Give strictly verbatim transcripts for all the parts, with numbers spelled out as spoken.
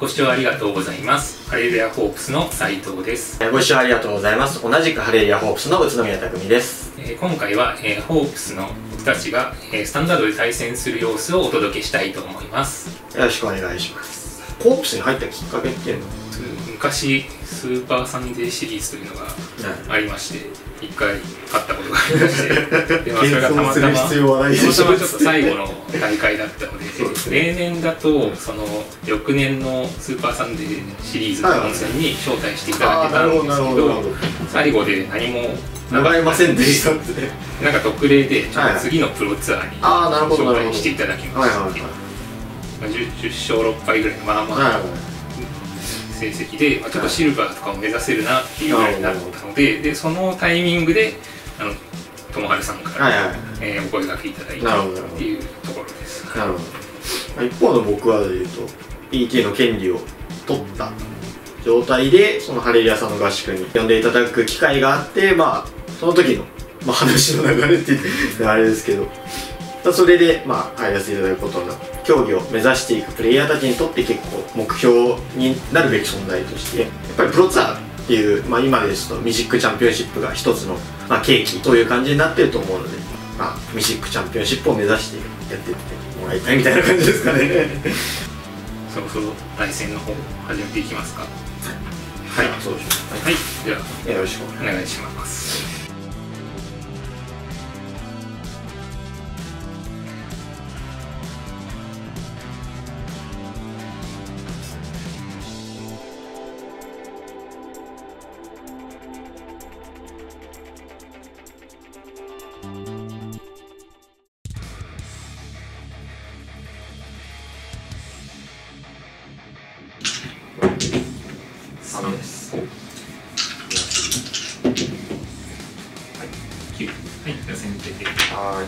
ご視聴ありがとうございます。ハレルヤホープスの斉藤です。 ご視聴ありがとうございます。同じくハレルヤホープスの宇都宮匠です。 えー、今回は、えー、ホープスの僕たちが、えー、スタンダードで対戦する様子をお届けしたいと思います。 よろしくお願いします。ホープスに入ったきっかけっていうのは昔スーパーサンデーシリーズというのがありまして、一回勝ったことがありまして、で、まあ、それがたまたまたまたまちょっと最後の大会だったので、例年だとその翌年のスーパーサンデーシリーズの本戦に招待していただけたんですけど、最後で何も流れませんでしたってね。 なんか特例でちょっと次のプロツアーに招待していただきまして、じゅっしょうろっぱいぐらいのまあまあ成績で、まあ、ちょっとシルバーとかを目指せるなっていうぐらいになったので、でそのタイミングであの友春さんから、はいはい、えー、お声掛けいただいたっていうところです。 なるほど。一方の僕はでいうと ピーティー の権利を取った状態でそのハレルヤさんの合宿に呼んでいただく機会があって、まあその時の、まあ、話の流れって言ってあれですけど、それでまあ入らせていただくことになって、競技を目指していくプレイヤーたちにとって結構目標になるべき存在として、やっぱりプロツアーっていう、まあ、今ですとミシックチャンピオンシップが一つの、まあ、契機という感じになってると思うので、まあ、ミシックチャンピオンシップを目指してやっていってもらいたいみたいな感じですかね。 そろそろ対戦の方始めていきますか。はい、 はい、そうでしょう。 はい、ではよろしくお願いします。 さんです。はい、 きゅう。はい、じゃあ先手で。 はい。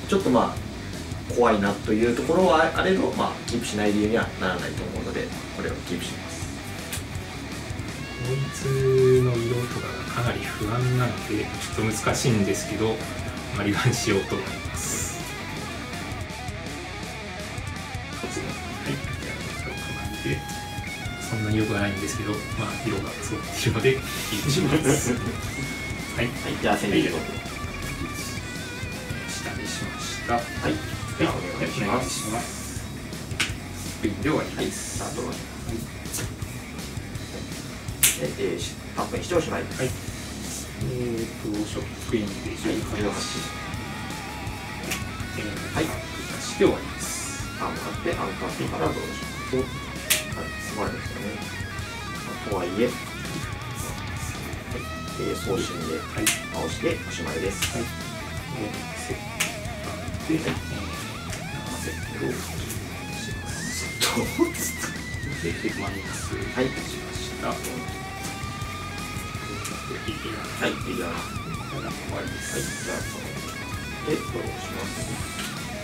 ちょっとまあ怖いなというところはあれど、まあキープしない理由にはならないと思うので、これをキープします。 こいつの色とかがかなり不安なので、ちょっと難しいんですけど、まあ、リバンしようと思います。はい、じゃあこんな感じで。そんなに良くはないんですけど、まあ色が揃っているのでキープします。はい、はい、 じゃあ先手で下にしました。はい、 はい、じゃあお願いします。 はい、で終わりです。 スタート。はい。で、えー、タップにしておしまいです。はい。 えっとショックインでじゅうはち。はい。して終わりです。 あ、向かってアンカーからどうします。すごいですよね。とはいえ、はい、えー、送信で倒しておしまいです。はい。 セットで、セットをします。セットで、マイナスしました。はい、 いいじゃん。 終わりです。 はい、じゃあ、で、どうします。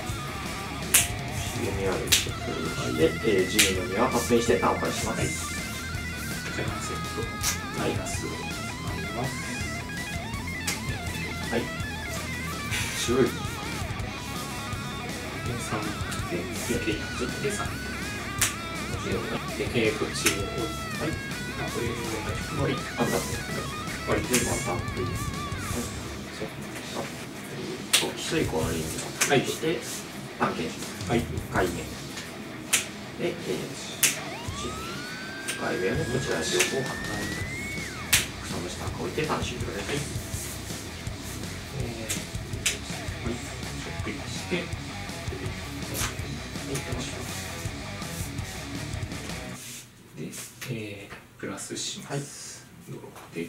読み上げてくるで、えー、自由のみは発生して単価します。はい、 じゃあセットマイナスを使います。 はい、白いでさんでででさんで、えーと中央、はい、あ、これ終わり、あった終わりです。 またいいですね。はい、そう、水庫のリングをはいして探検します。はい、回目で、えー、回目のこちら両方貼った草の下を置いて単終了です。はい、 えー、はい、ショックインして、はい、で、えー、プラスします。ドローで、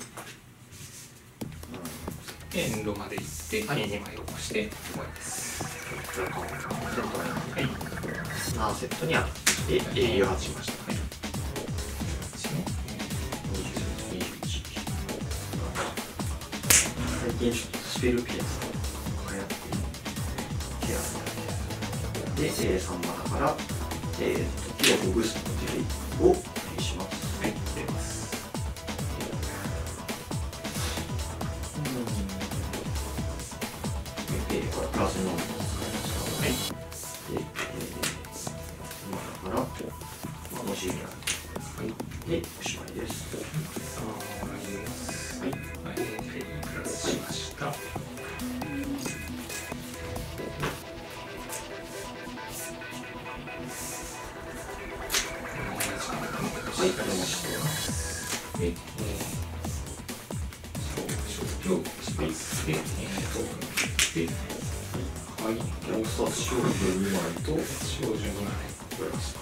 エンドまで行って、はい、にまい起こして終わりです。 セットはい、ななセットにあって営業発しました。はい、最近ちょっとスペルピアスが流行っているケアスで、えー、さんマナから、えー、時をほぐすというをします。 はい、出ます。 えー、これプラスの使いました。はい。で、えー、今からとスペースで、えー、とで、はい、 お札少女にまいと少女にまいプラス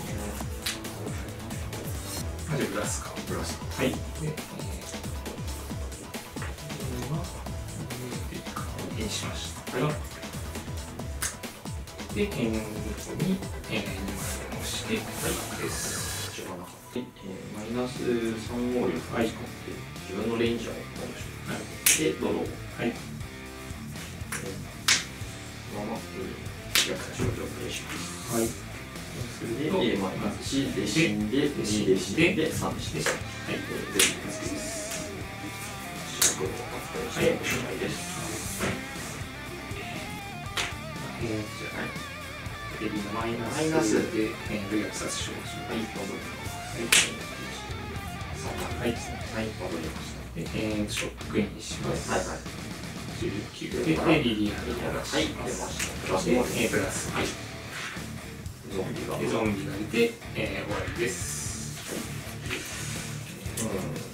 あ、じゃあプラスかプラスかはいで、えー、これはにしました、はい、で、えー、ここに、えー、にまい押して、はい、です。 こちらので、えー、マイナスさんご力使って自分のレンジャーを戻します。はい、で、ドロー。はい。このまま、逆差しをプレイします。はい。それで、マイナスいちで死んで、にで死んで、さんで死んで。はい、これで、次です。白黒を発表して、おしまいです。 えー、じゃあ、エビのマイナスで、えー、逆差しをします。はい、戻ります。はい、はい、はい、戻りました。で、えー、ショックインします。はい、はい。じゅうきゅうで、で、リリアルを出します。プラスで、えー、プラス、はい。ゾンビが。で、ゾンビが出て、えー、終わりです。 うん。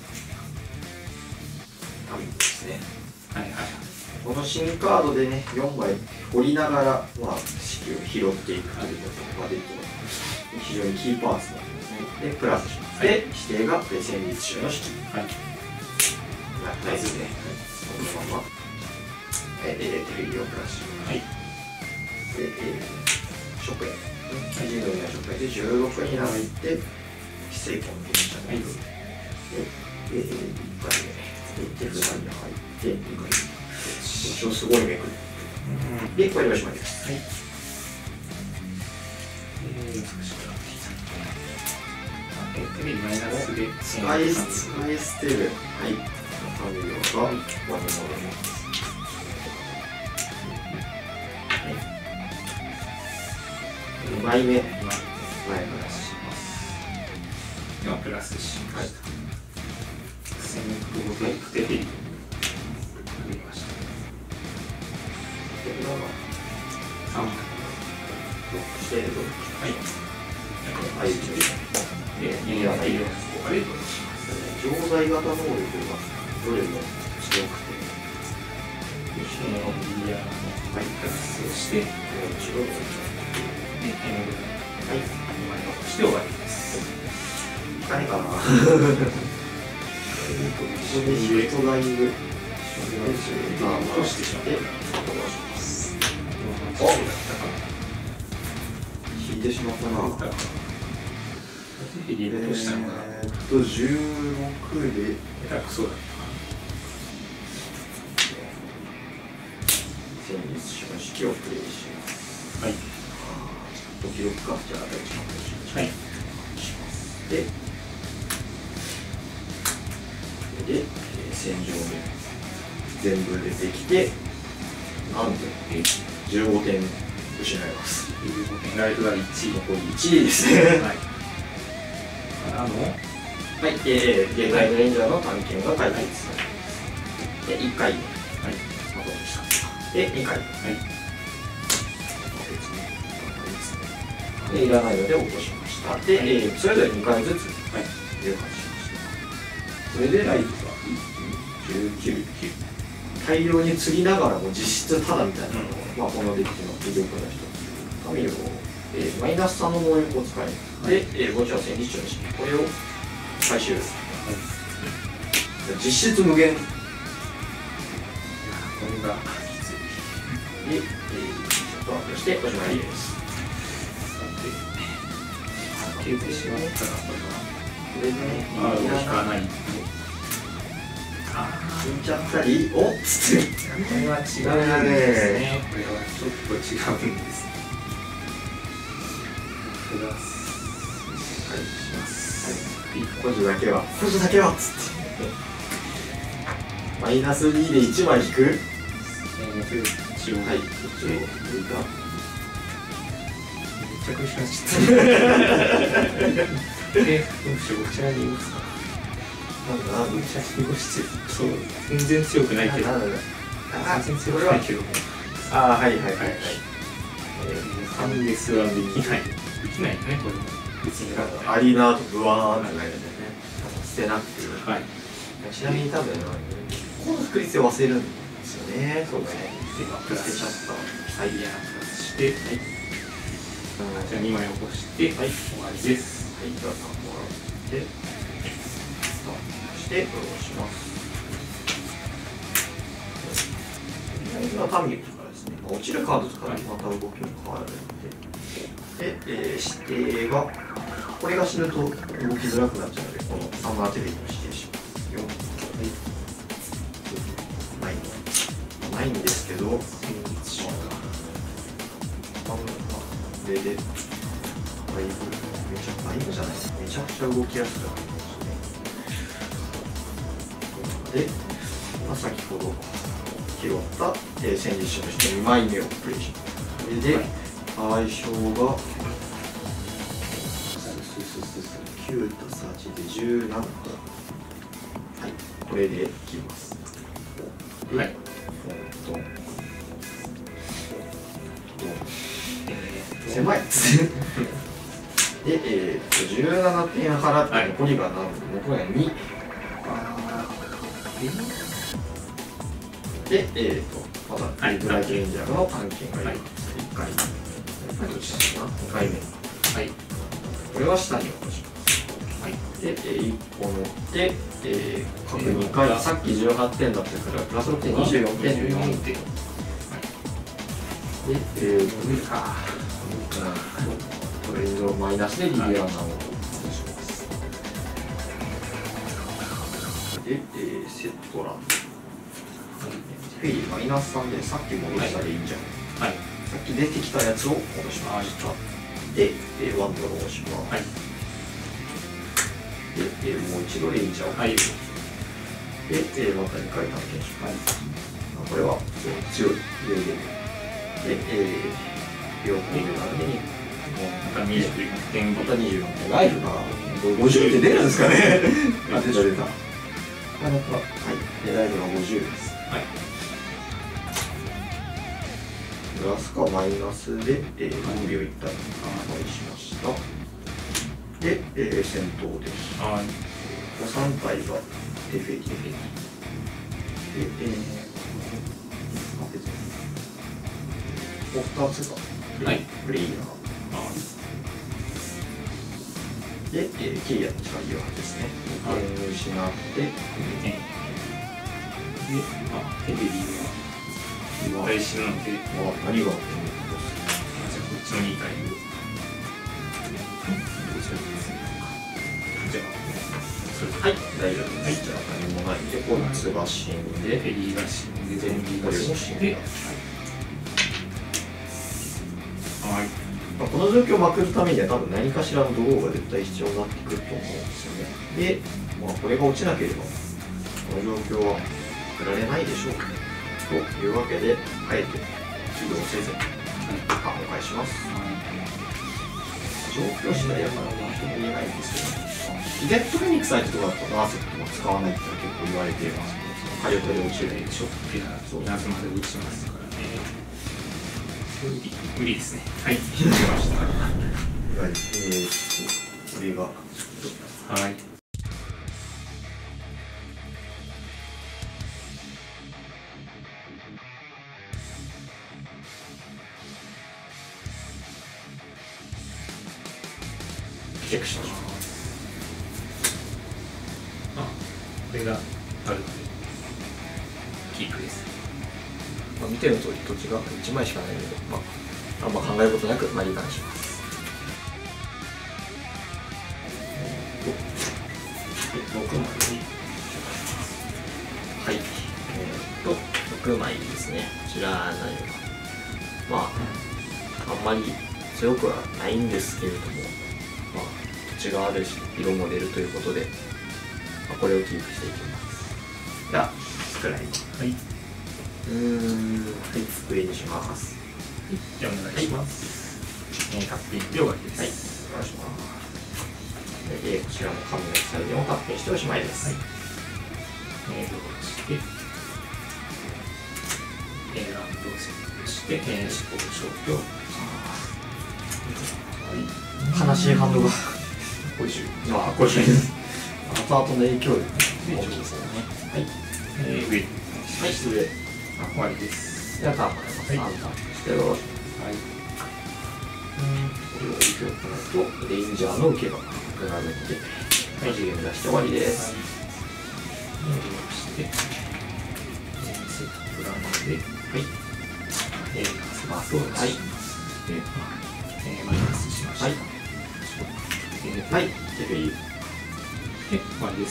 旅ですね。 はい、はい。 この新カードでね、よんまい掘りながら、まあ、式を拾っていくということができる非常にキーパーツなんですね。で、プラスします。で、指定が戦慄中の式。はい。ナイスね。そのまま、えー、テレビをプラスします。はい。で、えー、ショップへ。じゅうのショップへでじゅうろくになって、非成功の電車に行く。で、えー、いっかいめ。で、手札に入って、にかいめ。すごいめくる。で、これでおしまいです。はい。 えー、美しくなってきた。えー、テレビマイナスで使い使い捨てる。はい。中身がワンに戻ります。はい。にまいめ。にまいめプラスします。 ではプラスしました。先行でテレビ。 さんしてはいはい、で、いいやないよ。ありがとうございます。錠剤型能力がどれも強くて、 吉野のビリヤーのプラスをして、 一度で、 で、はい、にまい残して終わりです。 いかねかな。ここでヒットダイブ、 落としてしまって、 お引いてしまったな。 えーっとじゅうろくで下手くそだった。 戦慄中の式をプレイします。はい。ドキドキかじゃあ第一番プレイしましょう。はい。します。で、で、戦場で全部出てきて、なんとじゅうごてん失います。 じゅうごてん、ライフがいちい。 残りいちいですね。はい。 からの、はい、 えー、現在のレンジャーの探検が解決されます。で、いっかいめ。はい。まとめした。で、にかいめ。はい。で、いらないので落としました。で、はい、えー、それぞれにかいずつ、はい、誘発しました。それでライフがじゅうきゅう、大量に釣りながらも実質タダみたいなのを、うん、まあこのデッキの魅力の一つ。神を、えー、マイナスさんの能力を使い、はい、で、えー、墓地は戦慄中の式、これを回収、はい、実質無限。いや、これがきつい。 で、えー、ちょっと発表しておしまいです。 消えてしまったら、これはこれでね、 ああ、引かない。 死んじゃったり、おっつって。 これは違うんですね。これはちょっと違うんです。プラスします。 はい。補助だけは、補助だけはっつって。マイナスにでいちまい引く。 一応、はい。一応、 抜いた。 めっちゃ苦しくなっちゃった。で、どうしよう、こちらにいますか。 なんだ、 めっちゃ引き越して、そう、全然強くないけど。全然強くないけど。 ああ、はいはいはいはい。 ファンレスはできない。できないよね、これ。別にアリーナとブワーンってないよね。捨てなくていい。 はい。 ちなみに多分、ここの確率で忘れるんですよね。そうですね。 ではプラス捨てちゃった。 はい、プラスして、はい、じゃあにまい起こして、はい、終わりです。 はい、じゃあさんもらってスタートして下ろします。今タミーからですね、落ちるカードとかでまた動きも変わるので、で、えー、指定がこれが死ぬと動きづらくなっちゃうので、このサマーテレビに指定しますよ。はい、ないないんですけど、まあ、ででだいぶめちゃだいぶじゃないめちゃくちゃ動きやすくなりますね。で、まあ、先ほど拾った、えー、戦時種としてにまいめをプレイします。それで、はい、相性がきゅうたすはちでじゅうななと、はい、これでいきます。 はい、 ドン狭いですね。で、えー、とじゅうななてん払って残りが何、はい、残りがに。で、えーと、また、ブラックレンジャーの探検がいます。いっかいめ。どちらかな？にかいめ。はい。これは下に落とします。はい。で、えー、いっこ乗って、えー、各にかい、さっきじゅうはってんだったから、プラスろくてん、にじゅうよんてん。にじゅうよんてん。はい。で、えー、無理か。トレンドマイナスでリリアーナを落とします。で、えー、セットランド。フェリーマイナスさんでさっき戻したらいいんじゃん。はい。さっき出てきたやつを戻しました。で、えー、ワンドローします。はい。で、えー、もう一度レンジャーを。はい。で、えー、またにかい探検します。はい、これは強い。で、で、えー、両方でなんでに、 またにじゅうよんてん。 またにじゅうよんてん。ライフがごじゅうって出るんですかね。あ、出た出た。なかなか、はい。で、ライフがごじゅうです。はい。プラスかマイナスで、えー、ごびょういったら返しました。で、えー、戦闘です。はい。さん体がエフェリ。で、えー、ふたつがプレイヤー。で、えー、キリアの力じゅうはちですね。点を失って、で、 あ、エフェリーは絶対死ぬので、 あ、何があってんの？じゃあこっちのにかいをどちらにするのか。じゃあ、 はい、大丈夫です。じゃあ何もないんで、こいつが死んで、 フェリーが死んで、ゾンビが死んで、はい。 まあ、この状況をまくるためには多分何かしらのドローが絶対必要になってくると思うんですよね。で、まあ、これが落ちなければ、この状況は作られないでしょう。というわけで、あえて起動せずにカードを返します。状況次第だから何とも言えないんですけど、イデットフェニックス相手とかだとナーセットも使わないって結構言われていますけど、火力で落ちるでしょ。 そうナースまで落ちますからね。無理ですね。はい。決めました。 はい。えーと、これが。 はい。 チェックしましょう。 あ、これがあるのでキープです。 まあ、見ての通り土地がいちまいしかないので、まあ、あんま考えることなく、まあ、リターンします。ろくまいはい。えー、っと、ろくまいですね。こちら何か。まあ、あんまり強くはないんですけれども、まあ、土地があるし、色も出るということで、まあ、これをキープしていきます。じゃあ、スクライ。はい。うーん、はい、机にします。 じゃあお願いします。えー、タッピングで終わりです。 はい、お願いします。で、こちらも紙のサイズをタッピングしておしまいです。はい。 えー、どうして、えー、ランドをセットして、えー、思考消去。 はい。悲しいハンドがごじゅう。まあ、ごじゅうです。後々の影響力が大きいですよね。はい。 えー、上。 はい失礼。 あ終わりです。 じゃあターンもらいます。さんターンしてよろしく。はい。これを置いておかないとレンジャーの受けがなくなるので、はい、次元出して終わりです。 はい。してセットランで、はい。えー、スマートを出して、えー、マイナスしました。はい。 はい。テフェリー。 で、終わりです。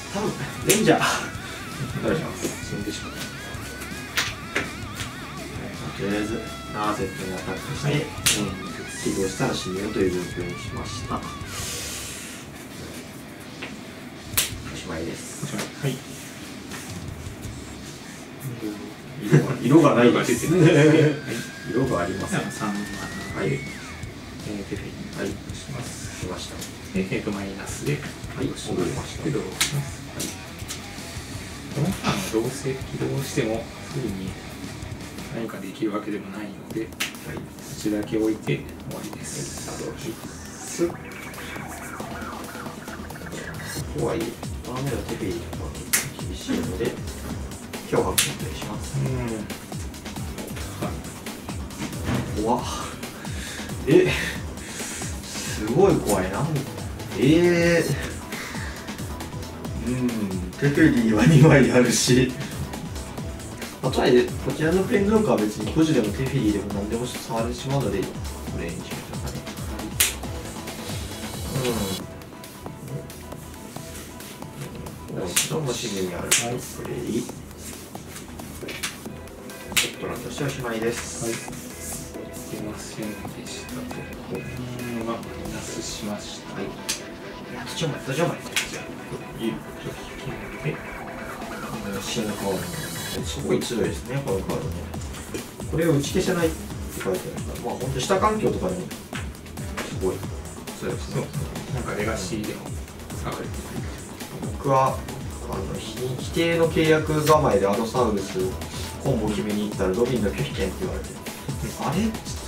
多分レンジャー。 お願いします。死んでしまった。 とりあえずななセットにアタックして、はい、起動したら死ぬよという状況にしました。おしまいです。 おしまい。はい。 色が色がないです。色があります。 さんマナで、えー、テフェリーはいします。 しました。 で、えーとマイナスで、 はい、戻りました。 で、ドローします。はい。このターンどうせ起動してもすぐに何かできるわけでもないので、はい、こちらだけ置いて終わりです。 はい、とはいえ、ダメだテフェリーは厳しいので、今日はお願いします。うん。怖っ。え、すごい怖いな。えー、うん、テフェリーはにまいあるし、まあ、とはいえ、こちらのペンドークは別にポジでもテフェリーでも何でも触れてしまうので、これにしましょうかね。うん。もちろん資源にあるプレイ。セットランとしておしまいです。 はい。出ませんでしたと。うん、まあ、マイナスしました。はい。 どちらもどちらもいい。 で、 死ぬカード。すごい強いですね、このカードね。これを打ち消せないって書いてあるから、まあ本当下環境とかでもすごい強いですね。 なんかレガシーでも下がれてる。 僕はあの否定の契約構えでアドサウルスコンボ決めに行ったらロビンの拒否権って言われて、あれっつって、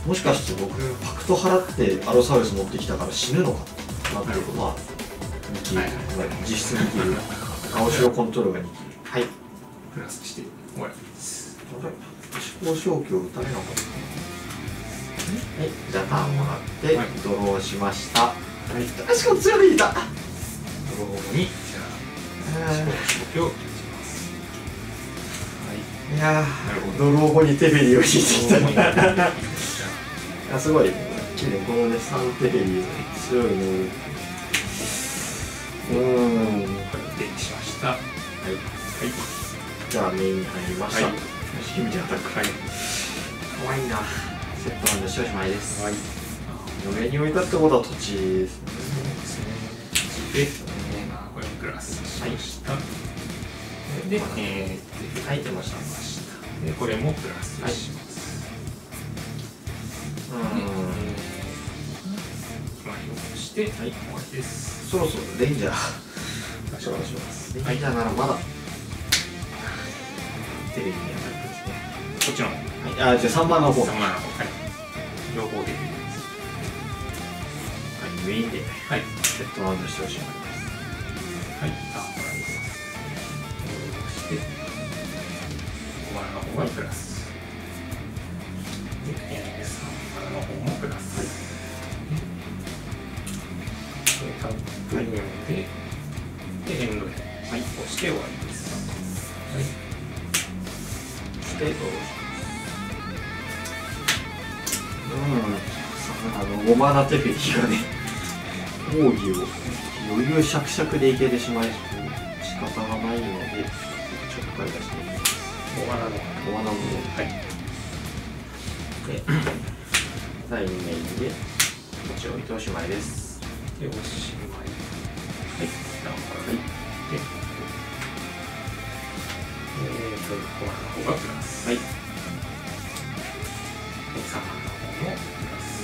もしかして僕パクト払ってアドサウルス持ってきたから死ぬのかってなってると、まあにき、実質にきる青白コントロールがにき。はい。 プラスして終わりです。 思考消去を打たれなかった。はい、じゃあターンもらって、はい、ドローしました。はい、しかも強いだ。ドローに、じゃあ、思考消去を打ちます。はい。 いやー、ドロー後にテフェリーを引いてきた。あ、すごい。きれい、このね、さんテフェリー、強い能力。うーん。 これでしました。はい。はい。 じゃあメインに入りました。 はい。 ヒミちゃんアタック。はい。かわいいな。セットランドしておしまいです。はい。上に置いたってことは土地ですね。 で、えー、これをプラスしました。はい、で、えー、 はい、出ました。 で、これもプラスします。 はい、うん。 決まりをして、はい、終わりです。 そろそろレンジャー。 出します。 レンジャーならまだ。テレビに当たるんですね。 こっちの。はい、 あ、じゃあさんばんの方。 さんばんの方。はい。両方できます。 はい、メインで。はい。セットランドしておしまいます。 はい。あ、もらいます。そして、ごばんの方はプラス。で、えー、さんばんの方もプラス。はい。で、タップに読んで、で、エンドで。はい。押して終わりです。はい。で、どうぞ。 うん、あのごマナテフェリーがね、奥義を余裕しゃくしゃくでいけてしまいそう、仕方がないので、ちょっかい出してみます。 ごマナのごマナのはい。で、だいにメインで、こっちを置いておしまいです。 で、おしまい。はい、なるほど。はい。で、えーと、ごマナの方がプラス。はい。さんばんの方もプラス。はい。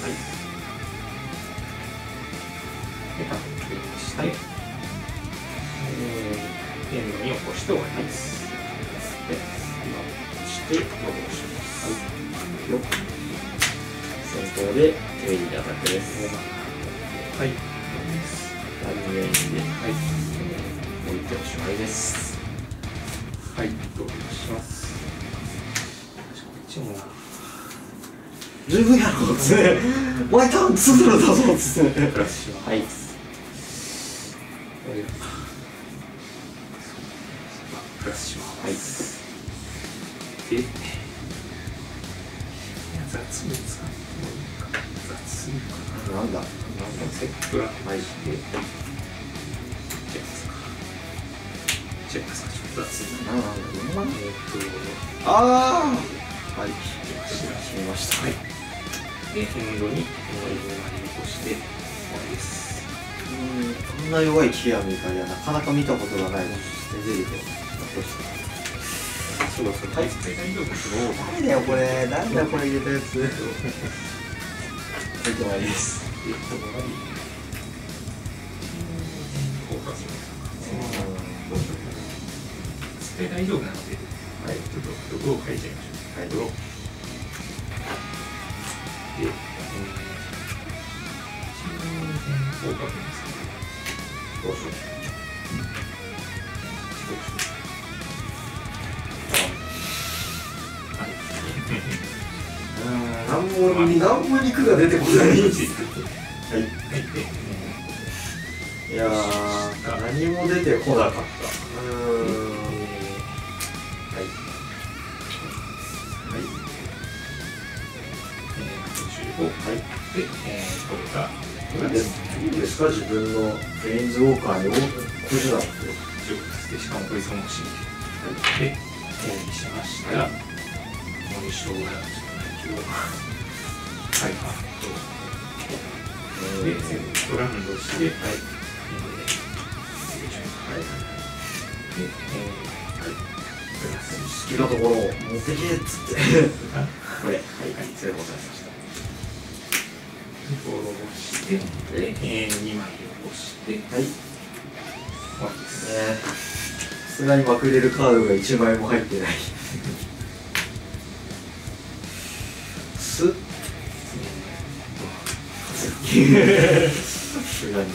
で、タップして、はい、えー、エンドに起こして終わります。で、今、押して、戻します。はい。よっ。先頭で、テレビでアタックです。はい。ダメージで、はい。置いておしまいです。 はいどうします。一応な十分やろっつってワイターンツードルだぞっつってプラスします。はいプラスします。はいで雑に使ってもいいか。雑にかな。 なんだなんだセットラはいで違いますか違いますか。ちょっと雑になんだなんだえっとああはい閉めました。はいでエンドにこのいちまい残して終わりです。 うんこんな弱いキアミカリはなかなか見たことがないのでゼリーと残してそろそろはい大丈夫です。 誰だよこれ誰だよこれ入れたやつはい終わりです。 でこの終わりフォーカスですね。大丈夫なのではいちょっと毒を書いちゃいましょう。はい毒で、えー、フォーカスですね。どうしよう何もに何も肉が出てこない。はい。いやー何も出てこなかった。うーん。はい。 はい。えー、はい。で、えー、これがこれです。 いいですか自分のフレンズウォーカーにこじなくて。 でしかもこいつも欲しい。はい。で、整理しましたら、もう一生がはい、あとで、セットランドして、はい、はい、で、えー、はい、プラス好きなところを持ってけっつってこれ、はい、はい、それでございました。 フォローして、で、えー、にまいを押して、はい、終わりです。 ね、さすがにまくれるカードがいちまいも入ってないすっさすがに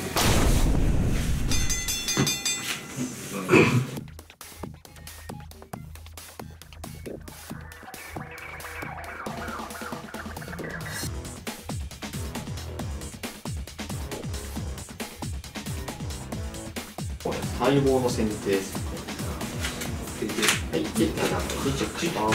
待望の選定ですね。はい、で、ななまいでチェックします。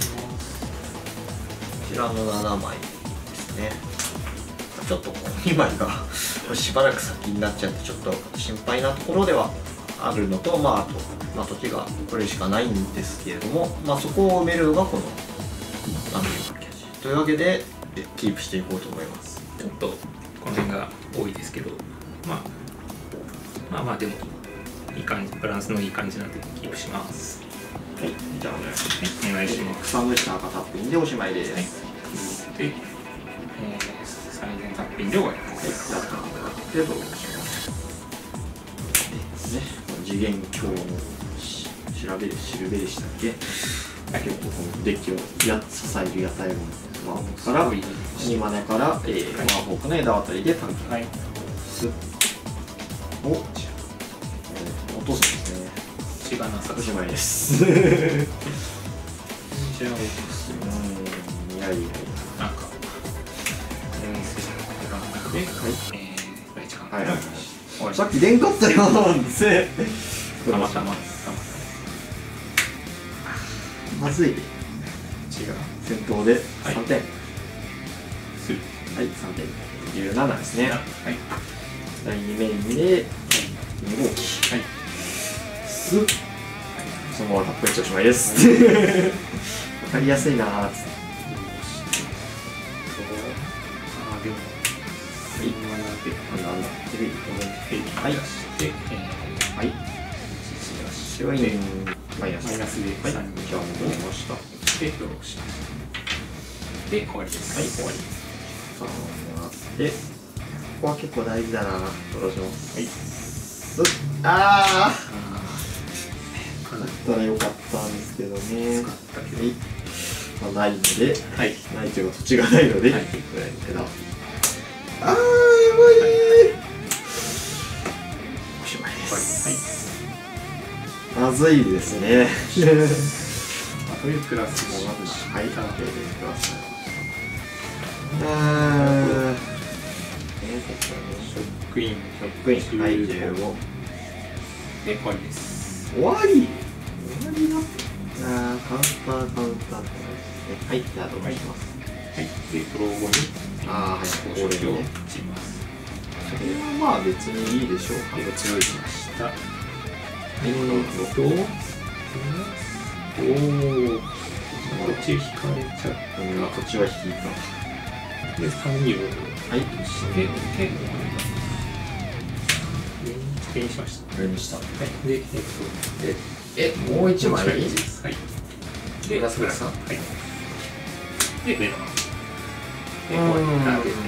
こちらのななまいですね。ちょっとこのにまいがしばらく先になっちゃってちょっと心配なところではあるのと、まああと、まあ、時がこれしかないんですけれども、まあ、そこを埋めるのがこのランドリーパッケージというわけでキープしていこうと思います。 ちょっとこの辺が多いですけど、まあ、まあまあでもいい感じ、バランスのいい感じなんでキープします。 はい、じゃあお願いします。 はい、お願いします。 草むした赤タッピンでおしまいです。はい、 で、えー、最善タッピンで終わります。 はい、タッピンで終わってどうします。で、ね、次元鏡の調べる、シルベでしたっけ？はい、結構このデッキをや支える野菜のマーから、にマネから、えー、マーフォークの枝渡りでタンク。はい。スッ。お、落とすんですね。 血がなさおしまいです。 こちらを落とす。 うん、いやいやいや。 なんか、えー、セットランドで、はい、えー、第一関係。はい。 さっき出んかったよなんですね。 たまたま。 まずい。違う。戦闘でさんてん。はい、さんてん。じゅうななですね。はい。だいにメインでに号機。はい。すっ。そのままタップイッチおしまいです。わかりやすいなーっつって。 ああ、でも。はい。 なんだ。テレビ。 はい。はい。 白いマイナス。 マイナスでさんにじゃあ戻りました。で、登録します。で、終わりです。はい、終わり。 さあ、回って。ここは結構大事だな。登録します。はい。ああ。だったらよかったんですけどね。使ったけど。まあ、ないので。はい。ないというか土地がないので。はい。ぐらいのけど。ああ、やばい。おしまいです。はい。 まずいですね。 あというプラスもまずはい、プラス。うーん。 ショックイン、ショックイン、はい、じゅうご。 で、終わりです。 終わり終わりだ。あー、カウンター、カウンター。はい、じゃあ、どうします。 はい、で、ドロー後に、 あー、はい、これを打ちます。それはまあ別にいいでしょうか。 強いしました。 えーと、おー、こっち引かれちゃった。 こっちは引いた。 で、さんにを、 はい、 して、で、手にしました。 やりました。はい、 で、えっと、で、え、 もう一枚です。はい。で、プラスプラス。はい。で、上のまま。で、こうやって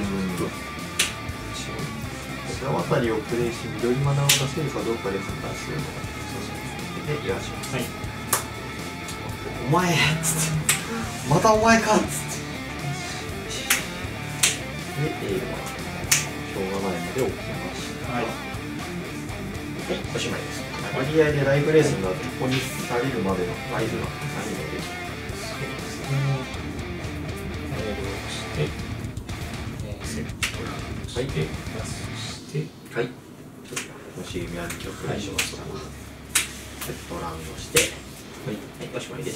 綱渡りをプレイし、緑マナを出せるかどうかで判断するのがそうそうで、いらっしゃいます。はい。お前っつって、またお前かっつって。で、えー、まあ、しょうがないので置きました。はい。はい、おしまいです。割合でライブレースになって、ここにされるまでの合図がないので。 そうですね。メールをして、えー、セットランして、プラスして、 はい。ちょっと星組ある曲にしますか。セットランドして、はい、はい、おしまいです。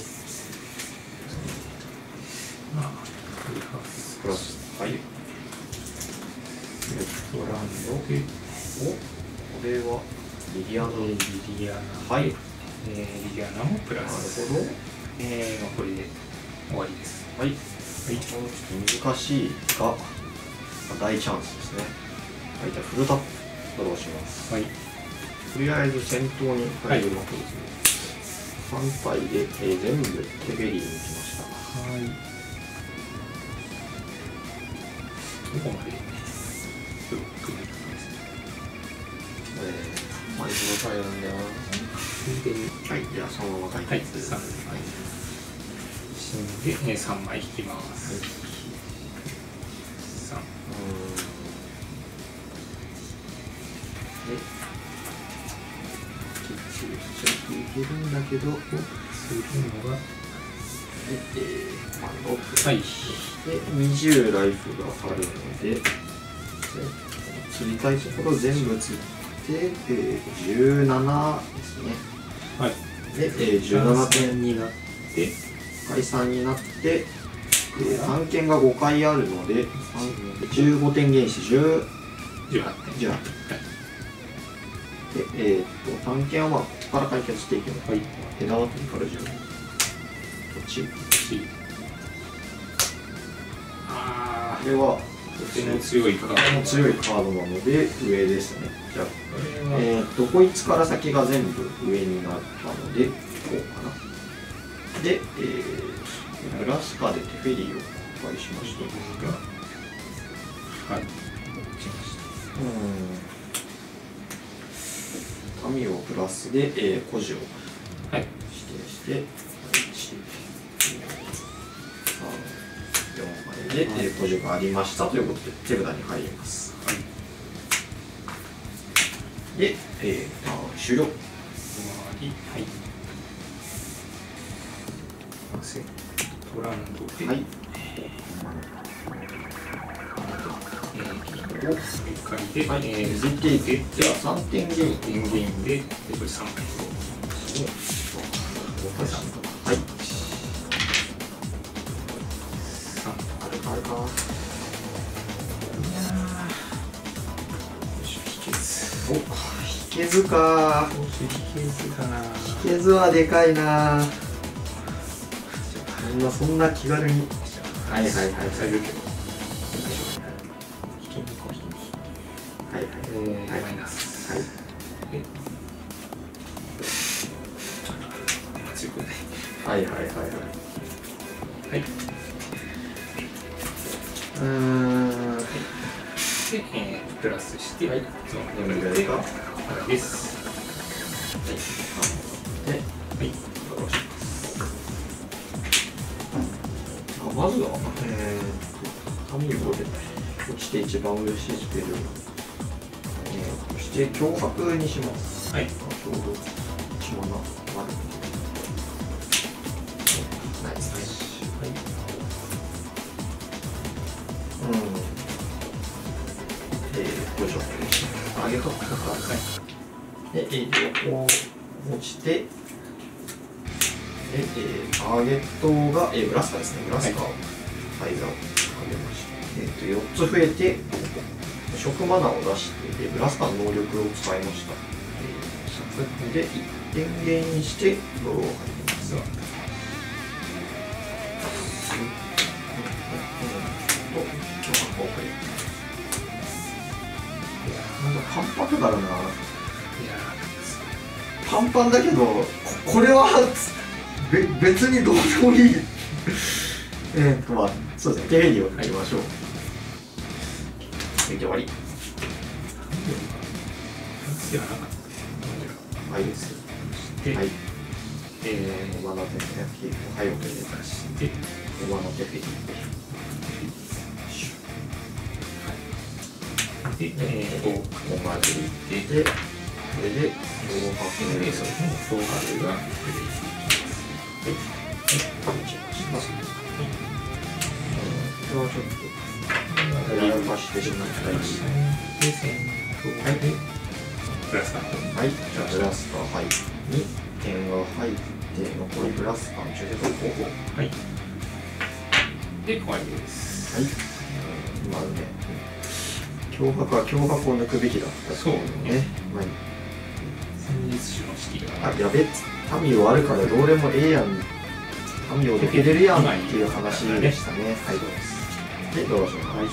まあ、プラス、 プラス、はい。 セットランドで、 お、これはリリアナ、 リリアナ、はい、えー、リリアナもプラス。 なるほど。 えー、まあ、これで終わりです。 はい。はい、ちょっと難しいが、大チャンスですね。はい、じゃあフルタップドローします。はい。とりあえず先頭に入るわけですね。さん体で、えー、全部テベリーに行きました。 はい。どこまでブロックになるんですね。 えー、まあ、その体なんだよな。はい、じゃあそのまま解決です。 はい、さんまい。死んで、えー、さんまい引きます。はい、さん。で、きっちりしちゃっていけるんだけど、するのが、で、えー、まあ、ろく。はい。で、にじゅうライフがあるので、で釣りたいところ全部釣って、えー、じゅうななですね。はい。で、えー、じゅうななてんになって、解散になって、えー、探検がごかいあるので、じゅうごてん原資、じゅうはってん。じゅうはってん。で、えー、っと、探検はまあ、ここから解決していきます。はい。枝渡りからじゅう。土地。土地。ああ。これは、とても強いカード。とても強いカードなので、上ですね。じゃあ、えー、っと、こいつから先が全部上になったので、こうかな。で、えー、ブラスカでテフェリーを公開しました。はい。しました。うん。紙をプラスで、えー、古事を指定して、はい、いち、に、さん、よんまで、で、えー、古事がありましたということで、手札に入ります。はい、で、えー、ターン終了。終わり。はい。セットランドで、はい。をいっかいで、はい、えー、続いていって、じゃあさんてんゲイン、さんてんゲインで、これさんまいと、はい。さん、あれかあれかな。いやー、よいしょ、引けず。お、引けずかー。引けずかな。引けずはでかいなー。みんなそんな気軽に。はいはいはい、されるけど。はいはい、えー、はい、マイナス。はい。え、強くない。はいはいはいはい。はい。うーん。はい。で、えー、プラスして、はい。そのよんぐらいで、はいです。はい。で、はい。下ろします。あ、まずは、えーと、紙を落ちて一番嬉しいスペル。そして脅迫にします。はい。ちょうどいちマナ。 まだないですね。はい。うん。えー、よいしょ。上げとくか。はい。で、えー、横を落ちて、で、えー、ターゲットが、えー、ブラスカーですね。ブラスカーを、サイザーをかけました。えっと、よっつ増えて、食マナーを出して、ブラスカーの能力を使いました。で、いってんゲインして、ドローをかけます。なんかパンパンだからな。いやパンパンだけど、こ、これはべ別にどうでもいい。えっと、まあ、そうですね、手ヘリを入れましょう。はい、終わり。ではなかった。はいです。はい。えー、馬の手フェリー、はい、お手で出して、馬の手フェリー。で、えー、こう、馬でいって、これで、動画を決める。そうですね、動画では、これでいきます。はい。はい、チェックします。これはちょっと、やらかしてしまったりして。で、戦闘で、ブラスカー。はい、じゃあブラスカー入に点が入って残りブラスカーの中で候補。はい。 で、終わりです。 はい。まあね、脅迫は脅迫を抜くべきだった。 そうね。 まあ、 戦術種の式が。 あ、やべっ、民をあるからどうでもええやん。民を抜けれるやんっていう話でしたね。はい、どうです。で、どうしよう。はい。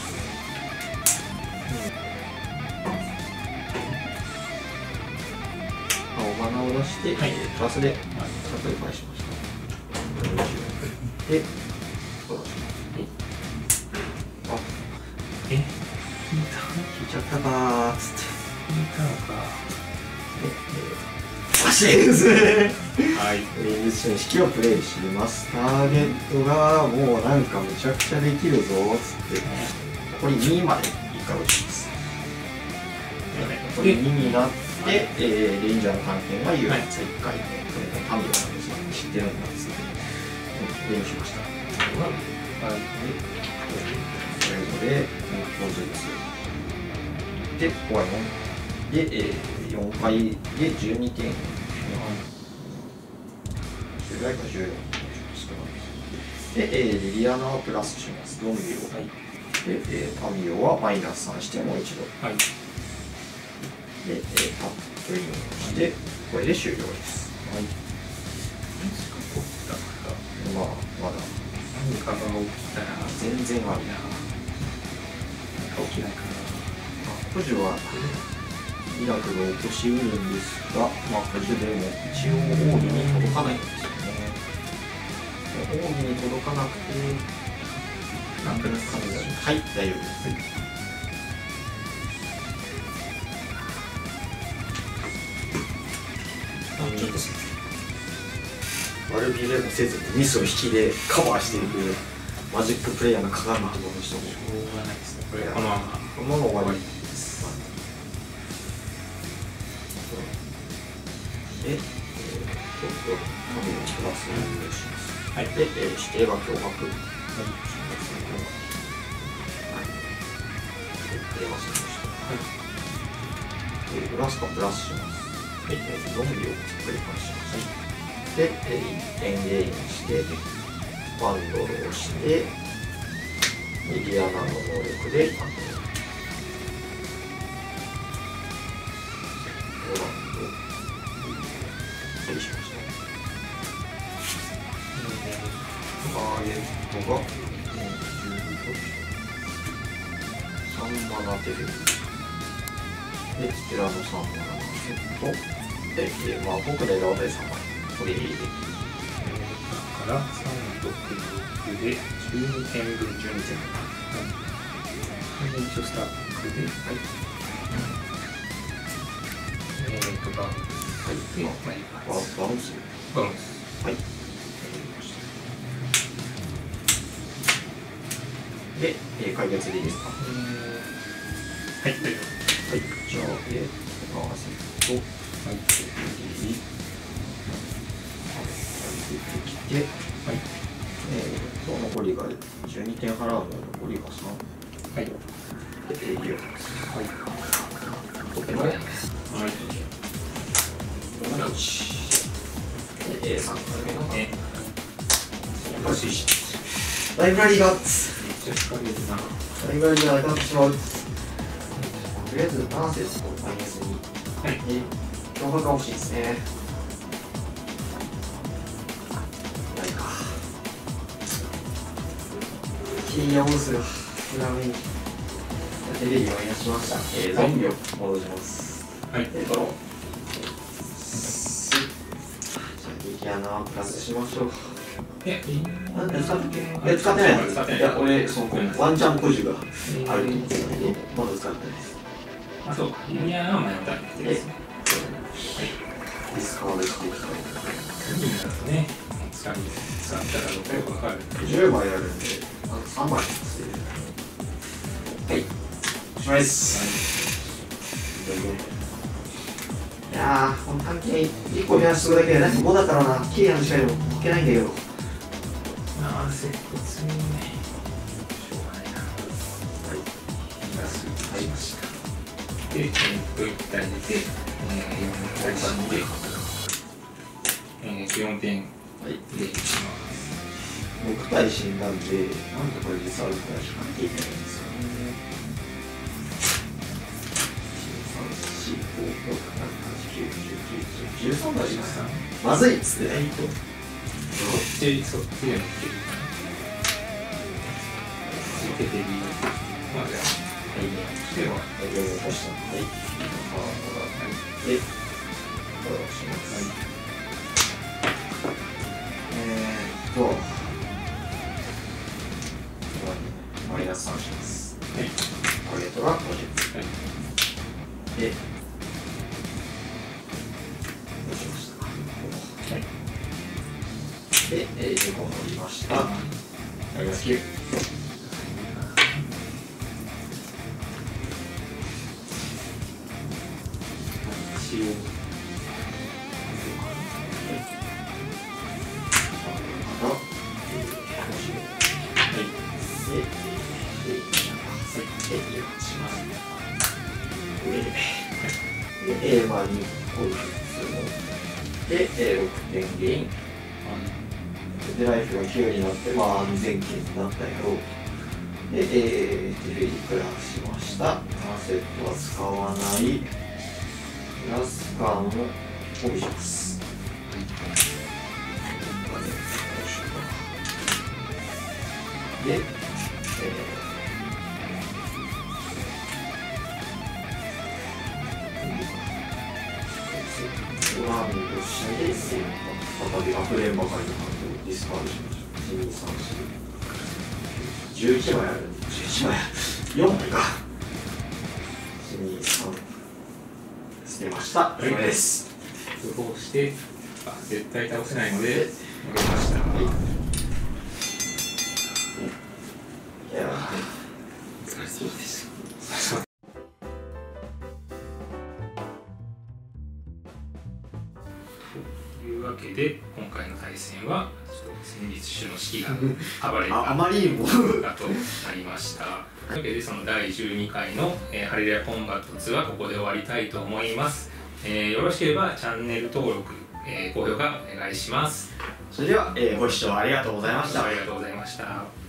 マナを出して、はい、プラスで、さっと返しました。で、どうします。あ、 え、引いた引いちゃったかーつって。 引いたのか。 で、えー、足ですね。 はい。 現実書の式をプレイします。ターゲットがもうなんかむちゃくちゃできるぞーつって、残りにまでいいから打ちます。残りにになって、で、えー、レンジャーの関係が優劣いっかいで、これがタミオなんですよ。知ってるんですけど、練習しました。はい。それぞれよんぽんずつ。で、ここはよん。で、えー、よんかいでじゅうにてん。じゅうぐらいかじゅうよん。で、えー、リリアナはプラスします。ゾンビを。はい。で、えー、タミオはマイナスさんしてもう一度。はい。で、えー、タップインして、これで終了です。はい。まあ、まだ。 何かが起きたら、 全然あるな。 何か起きないかな。 補助は、イラクが起こしうるんですが、まあ、補助でも一応、奥義に届かないんですよね。奥義に届かなくて、なんとなく感じが。はい、大丈夫です。はいちょっと悪びれもせずにミスを引きでカバーしていくマジックプレイヤーの鏡ってことにしてもしょうがないですね。これこのままこのまま終わりです。で、えー、っと紙をプラスにします。はい。で、えー、指定は脅迫。はい。しますね。はい。で、プレイはせんでした。はい。で、ブラスかプラスします。はい、ゾンビを作りました。はい、で、いってんゲインして、バンドルをして、リリアナの能力で、バンドル。バンドル。処理しました。ターゲットが、さんマナテレビ。で、ステラのさんマナセット。で、まあ、僕でラーダイさんはこれ入れていきます。 だからさんとくでじゅうにてんぶんじゅうにてん。はい。で、一応スタートで、はい。えーと、バウンス。はい。で、まあ、 バウンス。 バウンス。 はい。で、えー、解決でいいですか？ はい、大丈夫。 はい。じゃあ、えー、合わせと、はい。 で、はい、えー、と残りがじゅうにてん払うので残りがさん。はい。で、営業。はい。とてもやです。はい。いち。で、さんから目のね。よし。ライブラリーがめっちゃ疲れるな。ライブラリーがなくなってしまう。とりあえずななせつをマイナスに。はい。で、強化が欲しいですね。ないか。キーヤモンスが裏目に。テレビをマイナスしました。えー、ゾンビを戻します。はい。えー、ドローン。じゃあ、激穴をプラスしましょう。え、なんで使っていや、使ってない。いや、俺、その、ワンチャンポジがあると思ってたけど、まだ使ってないです。あ、そうか。いや、まあ、やったんですね。はい。ディスカードしていきたい。次だとね、使ったらどこよくわかる。じゅうまいあるんで、あとさんまいですね。はい。おしまいです。いやー、この関係いっこ減らすだけで、なんかごだからな、キーヤの試合でもいけないんだけど。ああ、接骨にね。しょうがないな。はい。プラス入りました。で、えっと、いったん入れて、えー、よん対さんで、えー、よんてんでいきます。ろく対死んだんで、なんでこれ実はあるくらいしかできないんですよね。さん、よん、ご、ろく、なな、はち、きゅう、じゅう、じゅういち、じゅうさん台ですか。まずいっつってね。そっち、そっちでもいけるかな。テレビ。まあじゃあ、はい。では、はい、よんを押したので、はい。で、これを押します。はい。えーっと、マイナスさんします。はい。ターゲットがごじゅう。はい。で、どうしましたか。はい。で、えー、にこ乗りました。マイナスきゅう。一応。で、まあ、にこずつので、ろくてんゲイン。で、ライフがきゅうになって、まあ、安全圏になったやろう。で、えー、テレビプラスしました。アセットは使わない。プラスカンを帯びします。で、えーワンとしてで、再びあふれんばかりのカードをディスカードしましょう。いち、に、さん、よん、じゅういちまいあるんで、じゅういちまい、よんまいか。いち、に、さん、捨てました。これです。こうして、あ、絶対倒せないので、負けました。はい。いやー、疲れそうです。というわけで今回の対戦はちょっと戦術種の士気が暴れたあまりにもだとなりました。というわけでそのだいじゅうにかいの、えー、ハレルヤコンバットツーはここで終わりたいと思います。えー、よろしければチャンネル登録、えー、高評価お願いします。それでは、えー、ご視聴ありがとうございました。ありがとうございました。